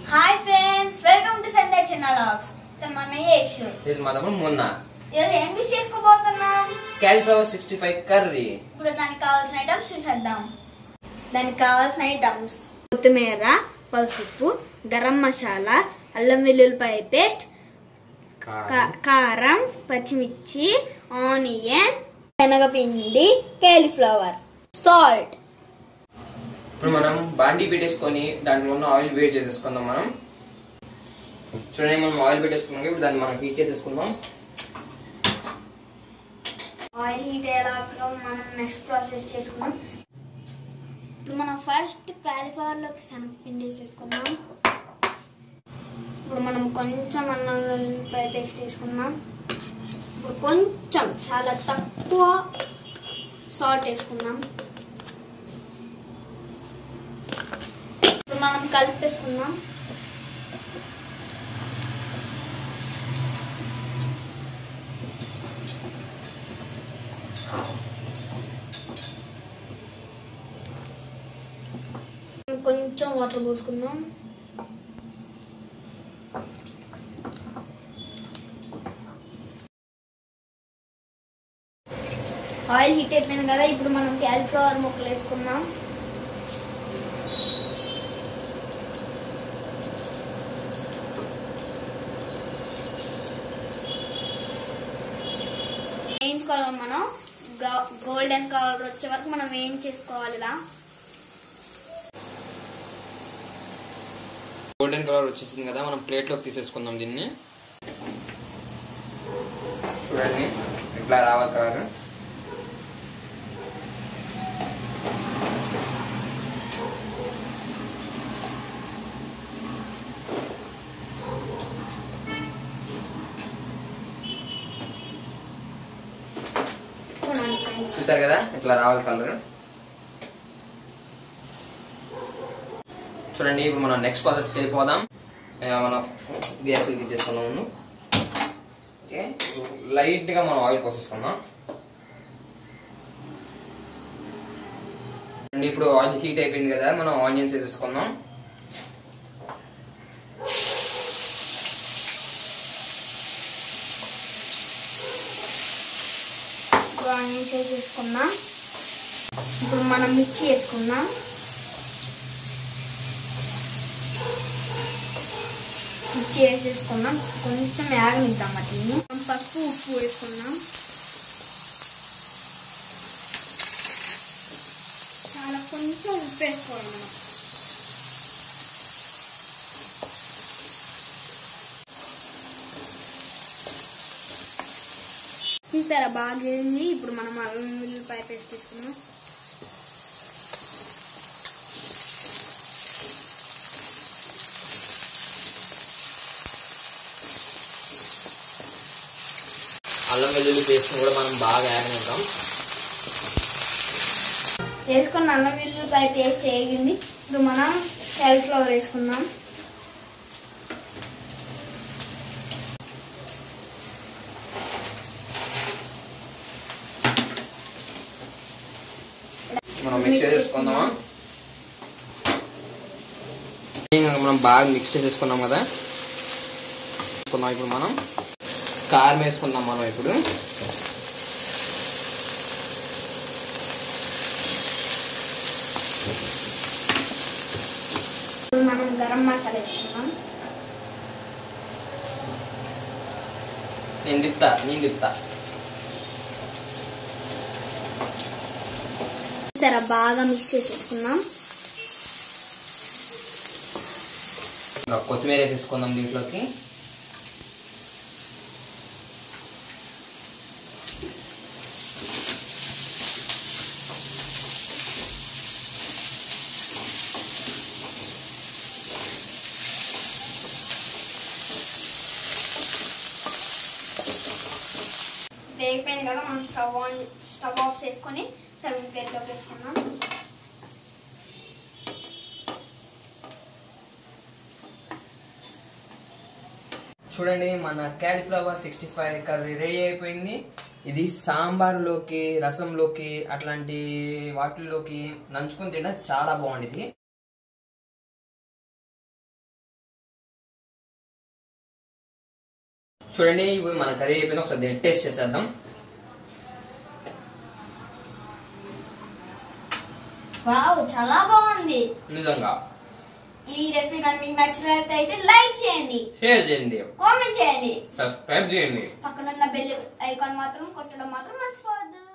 Hi friends, welcome to Sandhya channel. Then my name is Yashu. This is my munna. Yes, em chesukobothunam. Cauliflower 65 curry. Ippudu daniki kavalsina items chuseddam. Daniki kavalsina items: కొత్తిమీర, పసుపు, గరం మసాలా, అల్లం వెల్లుల్లిపాయ paste, కారం, పచ్చిమిర్చి, onion, శనగపిండి, cauliflower, salt. ఇప్పుడు మనం బాండీ పెట్టేసుకొని దాంట్లో ఉన్న ఆయిల్ వేడి చేసేసుకుందాం. మనం చూడండి, మనం ఆయిల్ పెట్టేసుకున్నాం. ఇప్పుడు దాన్ని మనం హీట్ చేసేసుకుందాం. ఆయిల్ హీట్ అయ్యేలాగా మనం నెక్స్ట్ ప్రాసెస్ చేసుకుందాం. ఇప్పుడు మనం ఫస్ట్ కాలీఫ్లవర్ లోకి శనగపిండి వేసేసుకుందాం. ఇప్పుడు మనం కొంచెం అల్లం వెల్లుల్లిపాయ పేస్ట్ వేసుకుందాం. ఇప్పుడు కొంచెం చాలా తక్కువ సాల్ట్ వేసుకుందాం. ఇప్పుడు మనం కలిపేసుకుందాం. కొంచెం వాటర్ పోసుకుందాం. ఆయిల్ హీట్ అయిపోయింది కదా, ఇప్పుడు మనం కాలీఫ్లవర్ ముక్కలు వేసుకుందాం. వేయించుకోవాలి. మనం గోల్డెన్ కలర్ వచ్చే వరకు మనం వేయించేసుకోవాలి. ఇలా గోల్డెన్ కలర్ వచ్చేసింది కదా, మనం ప్లేట్లోకి తీసేసుకుందాం. దీన్ని చూడండి, ఇట్లా రావాలి కలర్. చూసారు కదా, ఇట్లా రావాలి కలర్. చూడండి, ఇప్పుడు మనం నెక్స్ట్ ప్రాసెస్కి వెళ్ళిపోదాం. మనం గ్యాస్ చేసుకున్నాము. ఓకే, లైట్గా మనం ఆయిల్ పోసేసుకుందాం. అండ్ ఇప్పుడు ఆయిల్ హీట్ అయిపోయింది కదా, మనం ఆనియన్స్ వేసేసుకుందాం. ఆనియన్స్ వేసేసుకున్నాం. ఇప్పుడు మనం మిర్చి వేసుకుందాం. మిర్చి వేసేసుకున్నాం. కొంచెం యాగనిద్దాం. వాటిని పసుపు, ఉప్పు వేసుకున్నాం. చాలా కొంచెం ఉప్పు వేసుకోవాలి మనం. చూసారా, బాగా వేయింది. ఇప్పుడు మనం అల్లం వెల్లుల్లిపాయ పేస్ట్ తీసుకున్నాం. అల్లం వెల్లుల్లి పేస్ట్ కూడా మనం బాగా వేగనిద్దాం. వేసుకున్న అల్లం వెల్లుల్లిపాయ పేస్ట్ వేగింది. ఇప్పుడు మనం కాలీఫ్లవర్ వేసుకుందాం. మనం మిక్స్ చేసుకుందామా? మనం బాగా మిక్స్ చేసుకున్నాం కదా. ఇప్పుడు మనం కారం వేసుకుందాం. మనం ఇప్పుడు మనం గరం మసాలా వేసుకుందాం. నేను తిప్పుతా. సరే, బాగా మిక్స్ చేసేసుకున్నాం. కొత్తిమీర వేసేసుకుందాం దీంట్లోకి. వేగిపోయింది కదా, మనం స్టవ్ ఆఫ్ చేసుకొని సర్వింగ్ ప్లేట్లోకి వేసుకున్నాం. చూడండి, మన కాలీఫ్లవర్ 65 కర్రీ రెడీ అయిపోయింది. ఇది సాంబార్లోకి, రసంలోకి, అట్లాంటి వాటిల్లోకి నంచుకొని తినడం చాలా బాగుండేది. చూడండి ఇప్పుడు మన కర్రీ అయిపోయింది, ఒకసారి టేస్ట్ చేసేద్దాం. వావ్, చాలా బాగుంది నిజంగా. ఈ రెసిపీ కానీ మీకు నచ్చినట్లయితే లైక్ చేయండి, షేర్ చేయండి, కామెంట్ చేయండి, సబ్స్క్రైబ్ చేయండి, పక్కనున్న బెల్ ఐకాన్ మాత్రం కొట్టడం మాత్రం మర్చిపోవద్దు.